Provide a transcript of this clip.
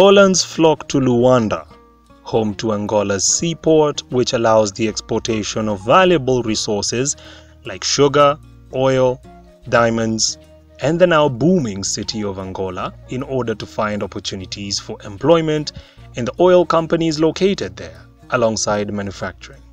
Angolans flock to Luanda, home to Angola's seaport, which allows the exportation of valuable resources like sugar, oil, diamonds, and the now booming city of Angola in order to find opportunities for employment in the oil companies located there, alongside manufacturing.